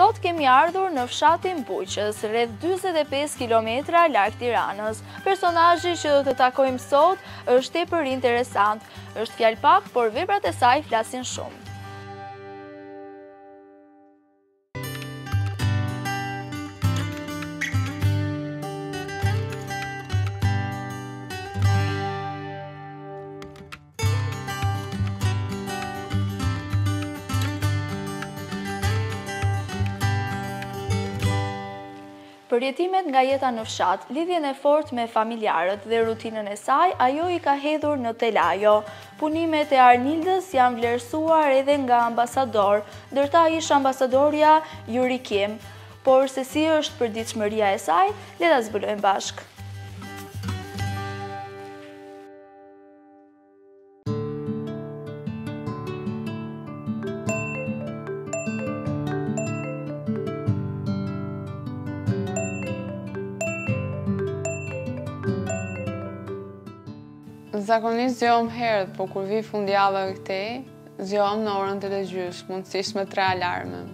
Sot kemi ardhur në fshatin Buqës, rreth 45 kilometra larg Tiranës. Personazhi që do të takojmë sot është tepër interesant. Është fjalë pak, por veprat e saj flasin shumë. Përjetimet nga jeta në fshat, lidhjen e fortë me familjarët dhe rutinën e saj, ajo i ka hedhur në telajo. Punimet e Arnildës janë vlerësuar edhe nga ambasador, ndërta ish ambasadorja Yuri Kim. Por se si është përditshmëria e saj, le ta zbulojmë bashkë. Zakonisht zgjohem herët, po kur vi fundjava këtej, zgjohem në orën 8:30, mundësisht me 3 alarme.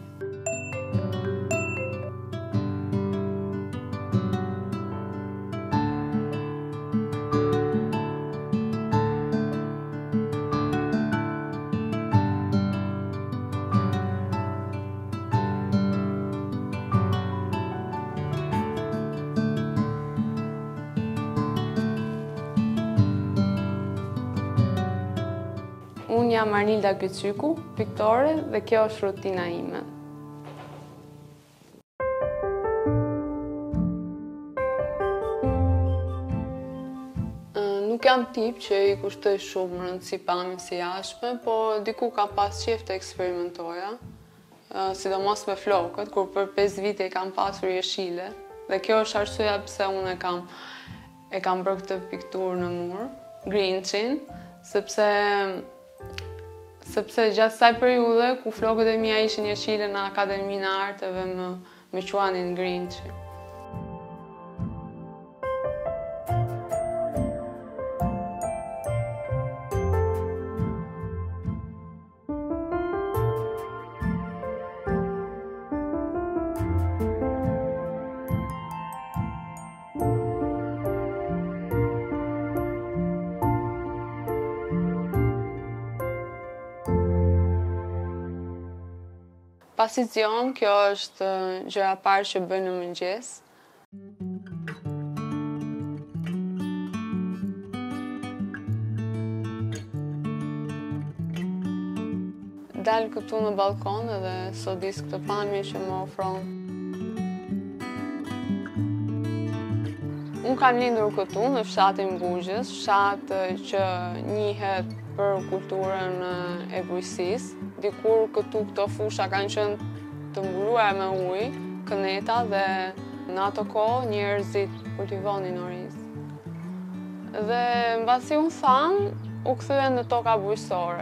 Unë jam Arnilda Kyçyku, piktore, dhe kjo është rutina ime. Nuk jam tip që i kushtoj shumë rëndësi pamjes së jashtme, po diku kam pas qejf të eksperimentoja, sidomos me flokët, kur për 5 vite i kam pasur jeshile, dhe kjo është arsyeja pse unë e kam bërë këtë pikturë në mur, Grinchin, sepse gjatë kësaj periudhe ku flokët e mia ishin jeshile në Akademinë e Arteve më quanin Grinchi. Pasi zgjohem, kjo është gjëja e parë që bëj në mëngjes. Dal këtu në balkon edhe sodis këtë pamje që më ofron. Unë kam lindur këtu në fshatin Buqës, fshat që njihet për kulturën e bujqësisë. Dikur këto fusha kanë qenë të mbuluara me ujë, këneta, dhe në ato kohë njerëzit kultivonin oriz. Dhe mbasi unë tham, u kthyen në toka bujqësore.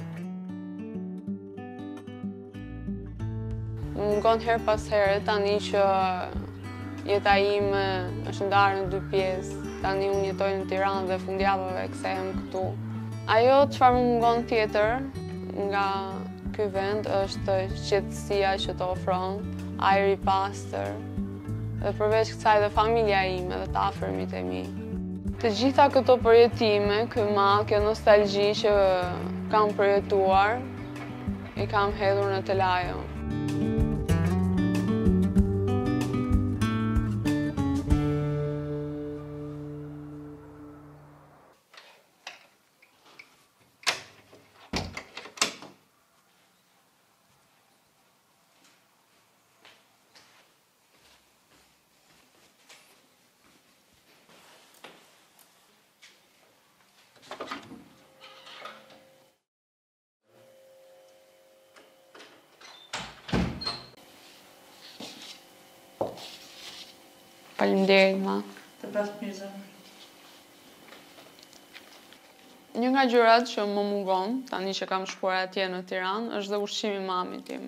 Më mungon her pas here tani që jeta ime është ndarë në 2 pjesë. Tani unë jetoj në Tiranë dhe fundjavave kthehem këtu. Ajo çfarë më mungon tjetër nga ky vend është qetësia që të ofron, ajri i pastër, dhe përveç kësaj dhe familja ime dhe të afërmit e mi. Të gjitha këto përjetime, ky mall, kjo nostalgji që kam përjetuar, i kam hedhur në telajo. Faleminderit, ma. Të pas mirë. Një nga gjërat që më mungon, tani që kam shkuar atje në Tiranë, është dhe ushqimi i mamit tim.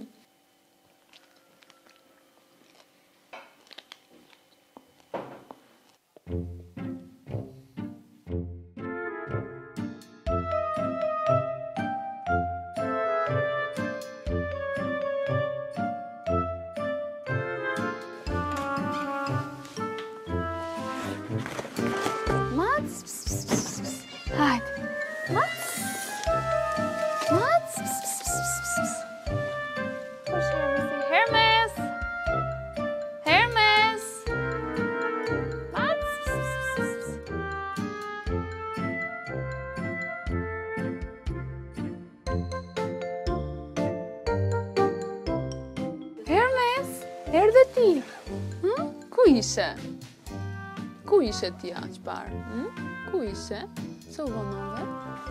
me ti? Ku ishe? Ku ishe ti aq parë? Ku ishe? Që vonove?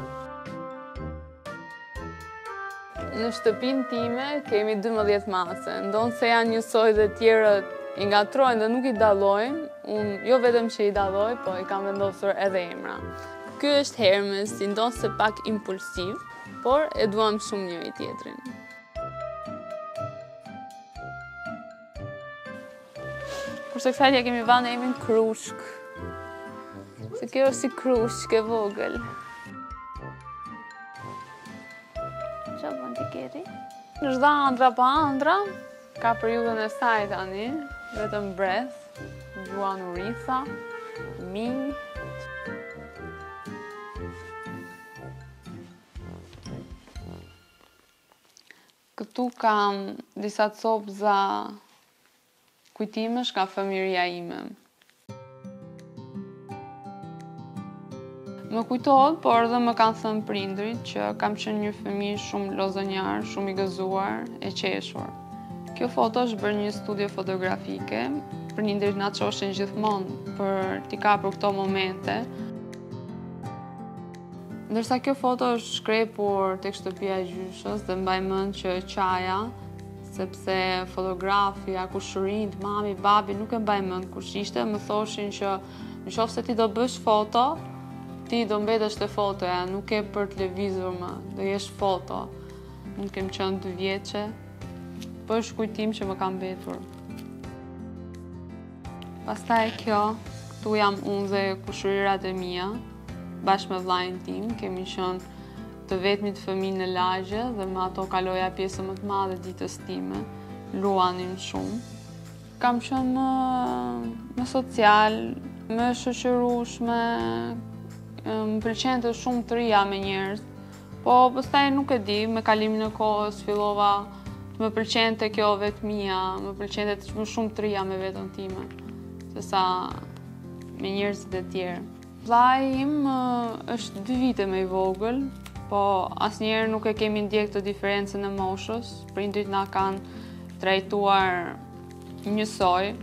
Në shtëpinë time kemi 12 mase, ndonë se janë njësoj dhe tjerët i ngatrojnë dhe nuk i dallojnë, unë jo vetëm që i dalloj, po i kam vendosur edhe emra. Ky është Hermes, si ndonë se pak impulsiv, por e duam shumë njëri tjetrin. Kurse kësaj kemi vënë emrin Krushk. Se kjo është si krushk e vogël. Qa bën t'i keti? Në shda andra pa andra, ka periudhën e saj tani, vetëm breth, Gjuan Uritha, Minj. Këtu kam disa copëza kujtimesh nga fëmijëria ime. Më kujtohet, por edhe më kanë thënë prindrit që kam qenë një fëmijë shumë lozonjar, shumë i gëzuar, e qeshur. Kjo foto është bërë një studio fotografike, prindrit na çoshin gjithmonë për t'i kapur këto momente. Ndërsa kjo foto është shkrepur tek shtëpia e gjyshës dhe mbaj mend që qaja, sepse fotografi, kushërinjt, mami, babi nuk e mbaj mend kush ishte, më thoshin që nëse ti do bësh foto, ti do mbetesh te fotoja, nuk e për televizor më, do jesh foto. Unë kem qenë 2 vjeçe, po është kujtim që më ka mbetur. Pastaj kjo, këtu jam unë dhe kushërirat e mia, bashkë me vllajën tim, kemi qenë të vetmit fëmijë në lagje dhe me ato kaloja pjesën më të madhe ditës time, luanin shumë. Kam qenë më social, më shoqërueshme, më pëlqente shumë të rija me njerëz, po pastaj nuk e di, me kalimin e kohës fillova të më pëlqente kjo vetmia, më pëlqente më shumë të rija me veten time, sesa me njerëzit e tjerë. Vllai im është 2 vite më i vogël, po asnjëherë nuk e kemi ndjek të diferencën e moshës, prindrit na kanë trajtuar njësoj.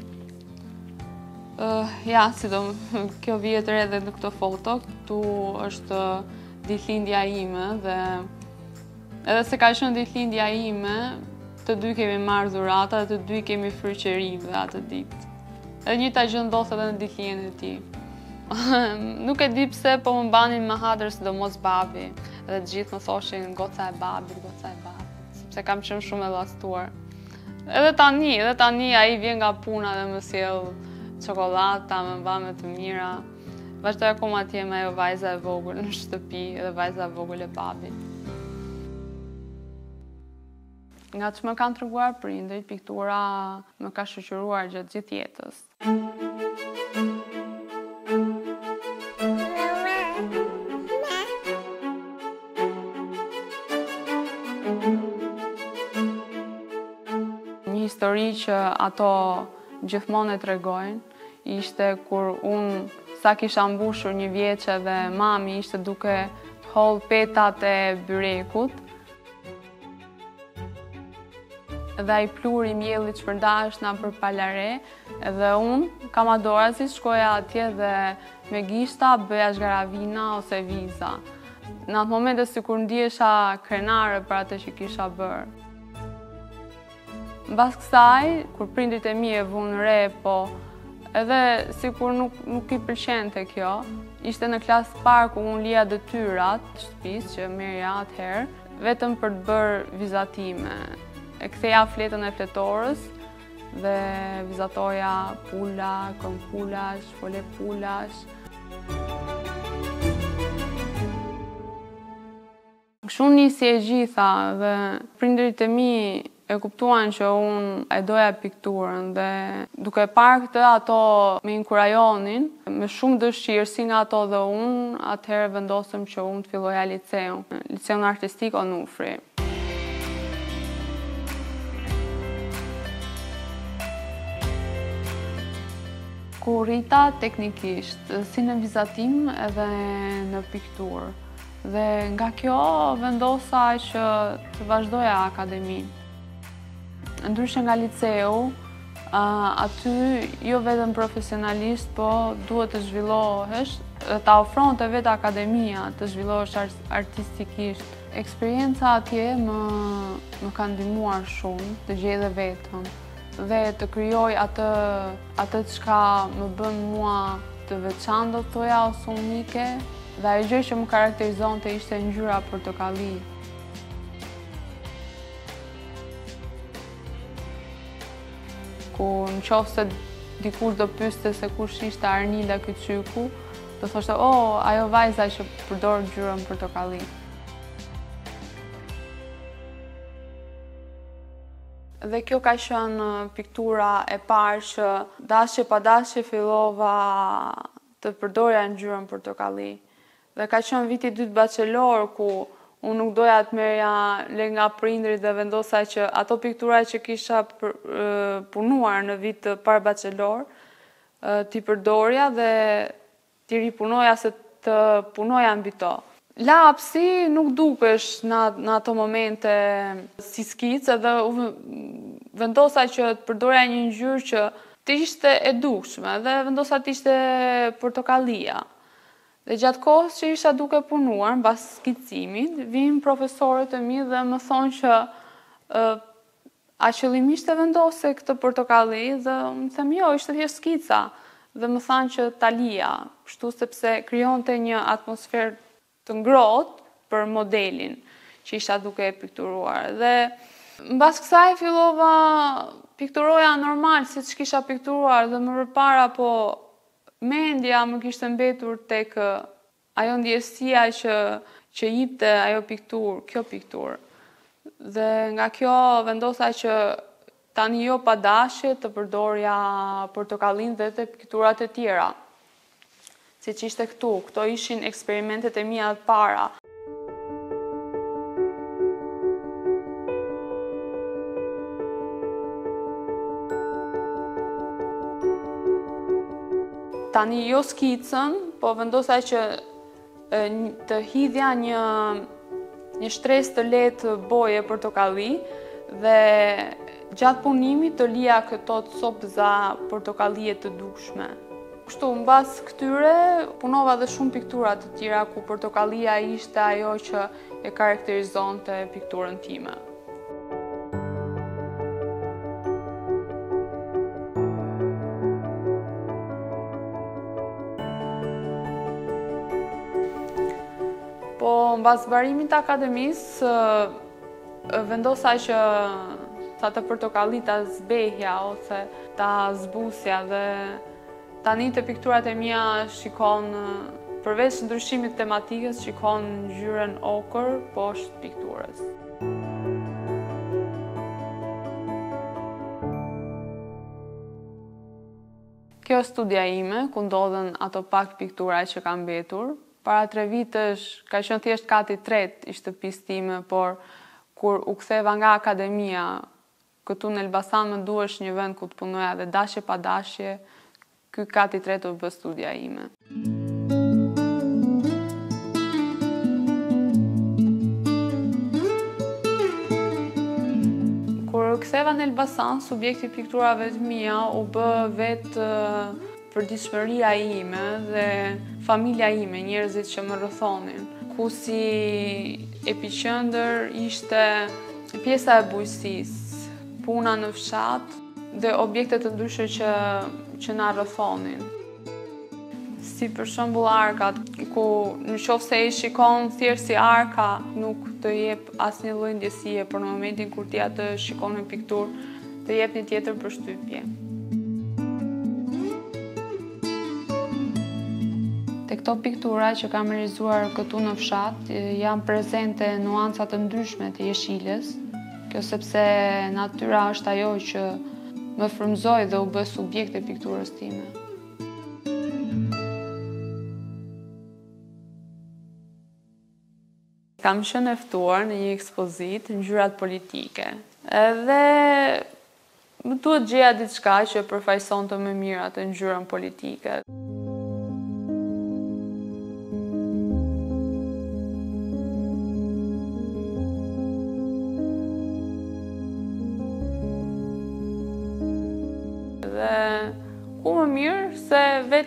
Kjo vihet re edhe në këtë foto, këtu është ditëlindja ime dhe edhe se ka qenë ditëlindja ime, të dy kemi marrë dhurata dhe të dy kemi fryqërive atë ditë. Edhe njëjta gjë ndodh edhe në ditëlindjen e tij. Nuk e di pse, po më banin më hatër sidomos babi, edhe të gjithë më thoshin goca e babit, sepse kam qenë shumë e llastuar. Edhe tani ai vjen nga puna dhe më sjell çokoladata, me mbame të mira. Vazhdoj akoma të jem ajo vajza e vogël në shtëpi edhe vajza e vogël e babit. Nga që më kanë treguar prindrit, piktura më ka shoqëruar gjatë gjithë jetës. Një histori që ato gjithmonë e tregojnë, ishte kur unë sa kisha mbushur 1 vjeçë dhe mami ishte duke të holl petat e byrekut. Dhe ai pluri i miellit shpërndahesh na për palare, dhe unë kam adorazi shkoja atje dhe me gishta bëja zgaravina ose viza. Në atë momente sikur ndihesha krenare për atë që kisha bërë. Mbas kësaj, kur prindrit e mi e vunë re, po edhe sikur nuk i pëlqente kjo, ishte në klasë parë ku unë lija detyrat të shtëpisë që merja atëherë, vetëm për të bërë vizatime. E ktheja fletën e fletorës dhe vizatoja pula, këmbpulash, folepulash. Kështu nisi e gjitha dhe prindrit e mi e kuptuan që unë e doja pikturën dhe duke parë këtë ato me inkurajonin, me shumë dëshirë si nga ato dhe unë, atëherë vendosëm që unë të filloja liceun artistik Onufri. Ku rrita teknikisht, si në vizatim edhe në pikturë. Dhe nga kjo vendosa që të vazhdoja akademinë. Ndryshe nga liceu, Aty jo vetëm profesionalisht, po duhet të zhvillohesh, ta ofron të vetë akademia të zhvillohesh artistikisht. Eksperienca atje më ka ndihmuar shumë të gjej dhe vetëm dhe të krijoj atë çka më bën mua të veçantë, do të thoja, ose unike, dhe ajo gjë që më karakterizonte ishte ngjyra portokalli. Ku në qoftë se dikush do pyeste se kush ishte Arnilda Kyçyku, do thoshte, "Oh, ajo vajza që përdor ngjyrën portokalli." Dhe kjo ka qenë piktura e parë që dashje pa dashje fillova të përdorja ngjyrën portokalli. Dhe ka qenë viti 2 bachelor ku unë nuk doja të merrja lek nga prindrit dhe vendosa që ato piktura që kisha punuar në vit të parë bachelor t'i përdorja dhe t'i ripunoja se të punoja mbi to. Lapsi nuk dukesh në ato momente si skicë dhe vendosa që të përdorja një ngjyrë që t'ishte e dukshme dhe vendosa t'ishte portokallia. Dhe gjatë kohës që isha duke punuar, mbas skicimit, vinë profesorët e mi dhe më thonë që a qëllimisht e vendose këtë portokalli dhe më them jo, ishte thjesht skica. Dhe më thanë që ta lija, kështu sepse krijonte një atmosferë të ngrohtë për modelin që isha duke pikturuar. Dhe mbas kësaj fillova pikturoja normal siç kisha pikturuar dhe më përpara po mendja më kishte mbetur tek ajo ndjesia që jepte ajo kjo pikturë. Dhe nga kjo vendosa që tani jo pa dashje të përdorja portokallin dhe të pikturat e tjera. Siç ishte këtu, këto ishin eksperimentet e mia të para. Tani jo skicën, po vendosa që të hidhja një shtresë të lehtë boje portokalli dhe gjatë punimit të lija këto copëza portokallie të dukshme. Kështu, mbas këtyre, punova dhe shumë piktura të tjera ku portokallia ishte ajo që e karakterizonte pikturën time. Po, mbas mbarimit të akademisë, vendosa që të portokalli ta zbehja ose ta zbusja dhe tani të pikturat e mia shikon, përveç ndryshimit tematikës, shikon ngjyrën okër poshtë pikturës. Kjo studia ime, ku ndodhen ato pak piktura që kam mbetur, para 3 vitësh ka qenë thjesht kati i tretë i shtëpisë time, por kur u ktheva nga akademia, këtu në Elbasan më duhesh një vend ku të punoja dhe dashje pa dashje, ky kati i tretë u bë studia ime. Kur ktheva në Elbasan, subjekti i pikturave të mia u bë vetë përditshmëria ime dhe familja ime, njerëzit që më rrethonin, ku si epiqendër ishte pjesa e bujqësisë, puna në fshat dhe objekte të ndryshme që na rrethonin. Si për shembull arkat, ku nëse i shikon thjesht si arka, nuk të jep asnjë lloj ndjesie, por në momentin kur ti atë shikon në pikturë, të jep një tjetër përshtypje. Te këto piktura që kam realizuar këtu në fshat, janë prezente nuanca të ndryshme të jeshilës, kjo sepse natyra është ajo që më frymëzoi dhe u bë subjekt e pikturës time. Kam qenë e ftuar në një ekspozitë ngjyrat politike. Edhe më duhet gjeja diçka që përfaqësonte më mirë atë ngjyrën politike.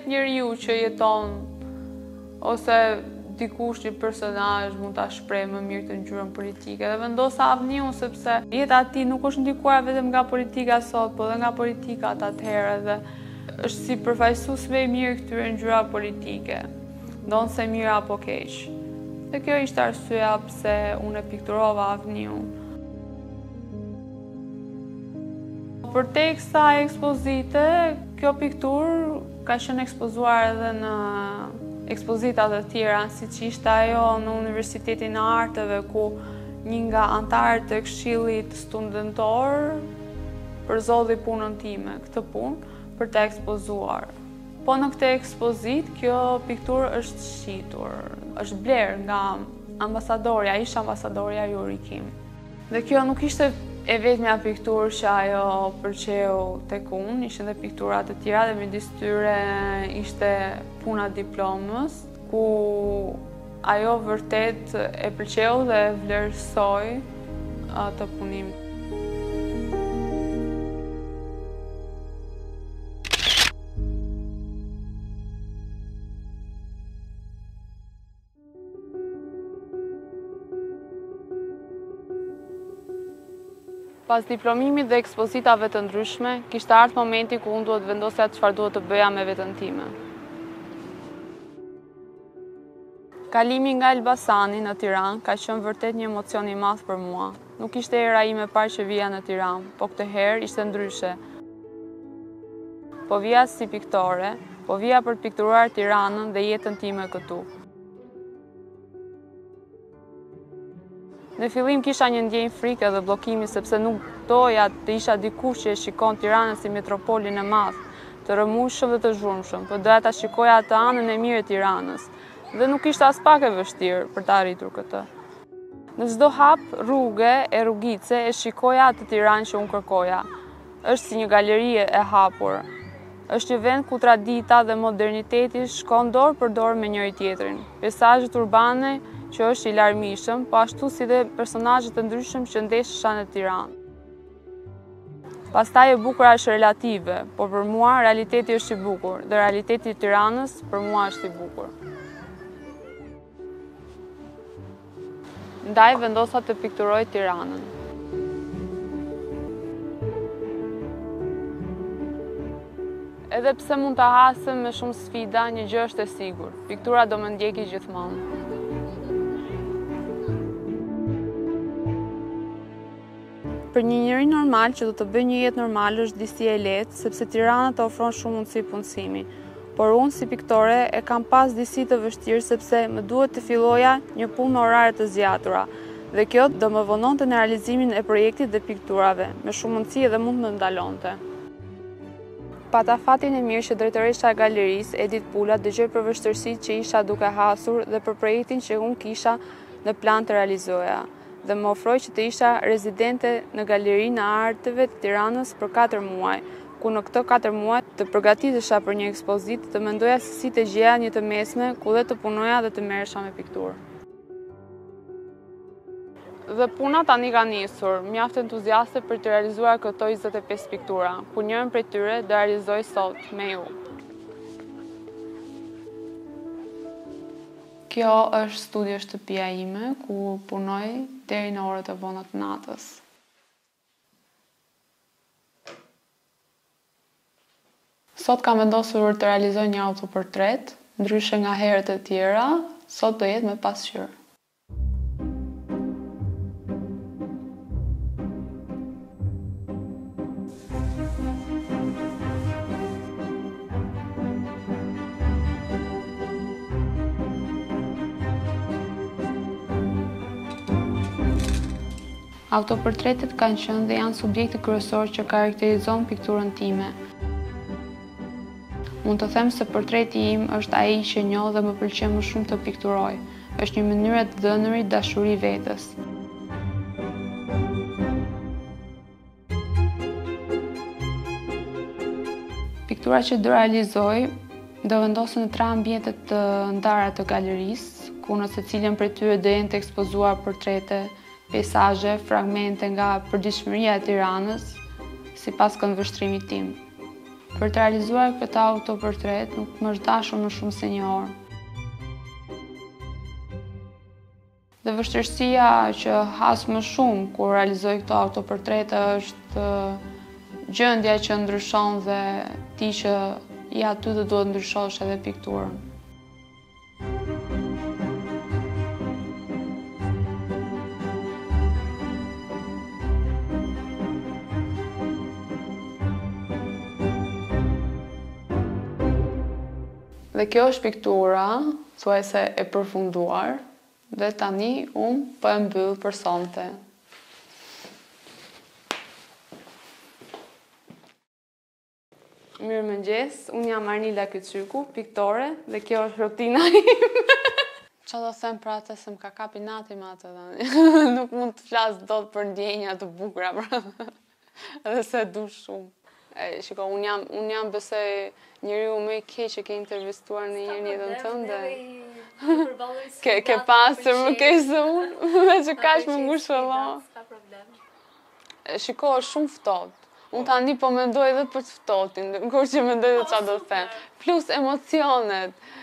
vetë njeriu që jeton ose dikush një personazh mund ta shpreh më mirë të ngjyrën politike. Dhe vendosa Avniun sepse jeta e tij nuk është ndikuar vetëm nga politika sot, por edhe nga politika të atëherë dhe është si përfaqësues më i mirë këtyre ngjyrave politike, ndonse mirë apo keq. Dhe kjo ishte arsyeja pse unë e pikturova Avniun. Përtej kësaj ekspozite, kjo pikturë ka qenë ekspozuar edhe në ekspozita të tjera, siç ishte ajo në Universitetin e Arteve, ku një nga anëtarët e Këshillit Studentor përzodhi punën time, këtë punë, për të ekspozuar. Po në këtë ekspozit, kjo pikturë është shitur, është bler nga ambasadorja, ish ambasadorja Jurikim. Dhe kjo nuk ishte e vetmja pikturë që ajo pëlqeu tek unë, ishin dhe piktura të tjera dhe midis tyre ishte puna diplomës, ku ajo vërtet e pëlqeu dhe vlerësoi atë punim. Pas diplomimit dhe ekspozitave të ndryshme, kishte ardhur momenti ku unë duhet vendosja çfarë duhet të bëja me veten time. Kalimi nga Elbasani në Tiranë ka qenë vërtet një emocion i madh për mua. Nuk ishte era ime e parë që vija në Tiranë, po këtë herë ishte ndryshe. Po vija si piktore, po vija për të pikturuar Tiranën dhe jetën time këtu. Në fillim kisha një ndjenjë frike dhe bllokimi sepse nuk doja të isha dikush që e shikon Tiranën si metropolin e madh, të rrëmushëm dhe të zhurmshëm, por doja ta shikoja atë anën e mirë e Tiranës. Dhe nuk ishte as pak e vështirë për të arritur këtë. Në çdo hap rruge e rrugice e shikoja atë Tiranë që unë kërkoja. Është si një galeri e hapur. Është një vend ku tradita dhe moderniteti shkon dorë për dorë me njëri tjetrin. Peizazhet urbane që është i larmishëm, po ashtu si dhe personazhet e ndryshëm që ndesheshin në Tiranë. Pastaj e bukur është relative, por për mua realiteti është i bukur dhe realiteti i Tiranës për mua është i bukur. Ndaj vendosa të pikturoj Tiranën. Edhe pse mund ta hasem me shumë sfida, një gjë është e sigurt, piktura do më ndjeki gjithmonë. Për një njeri normal që do të bëjë një jetë normale është disi e lehtë, sepse Tirana të ofron shumë mundësi punësimi. Por unë si piktore e kam pas disi të vështirë sepse më duhet të filloja një punë me orare të zgjatura dhe kjo do më vononte në realizimin e projektit dhe pikturave, me shumë mundësi edhe mund më ndalonte. Pata fatin e mirë që drejtoresha e galerisë, Edith Pula, dëgjoi për vështirësitë që isha duke hasur dhe për projektin që unë kisha në plan të realizoja dhe më ofroi që të isha rezidente në Galerinë e Arteve të Tiranës për 4 muaj, ku në këto 4 muaj të përgatitesha për një ekspozitë, të mendoja se si të gjeja një të mesme ku dhe të punoja dhe të merresha me pikturë. Dhe puna tani ka nisur, mjaft entuziaste për të realizuar këto 25 piktura, ku njërin prej tyre do realizoj sot me ju. Kjo është studio shtëpia ime, ku punoj deri në orët e vona të natës. Sot kam vendosur të realizoj një autoportret, ndryshe nga herët e tjera, sot do jetë me pasqyrë. Autoportretet kanë qenë dhe janë subjekti kryesor që karakterizon pikturën time. Mund të them se portreti im është ai që njoh dhe më pëlqen më shumë të pikturoj. Është një mënyrë të dhënërit dashuri vetes. Piktura që do realizoj do vendosen në 3 ambiente të ndara të galerisë, ku në secilin prej tyre do jenë të ekspozuar portrete, peizazhe, fragmente nga përditshmëria e Tiranës, sipas këndvështrimit tim. Për të realizuar këtë autoportret nuk më është dashur më shumë se një orë. Dhe vështirësia që has më shumë kur realizoj këto autoportrete është gjendja që ndryshon dhe ti që i aty dhe duhet ndryshosh edhe pikturën. Dhe kjo është piktura, thuajse e përfunduar, dhe tani unë po e mbyll për sonte. Mirëmëngjes, unë jam Arnilda Kyçyku, piktore, dhe kjo është rutina ime. Qa do them për atë se më ka kapi nati me atë tani. Nuk mund të flas dot për ndjenja të bukura, edhe se du shumë. Shiko, unë jam besoj njeriu më i keq që ke intervistuar në një jetën tënde. Ke pasur më keq se unë, me që kaq më ngushëllon. Shiko, është shumë ftohtë. Unë tani po mendoj edhe për të ftohtin, kur që mendoj dhe qa do të them. Plus emocionet.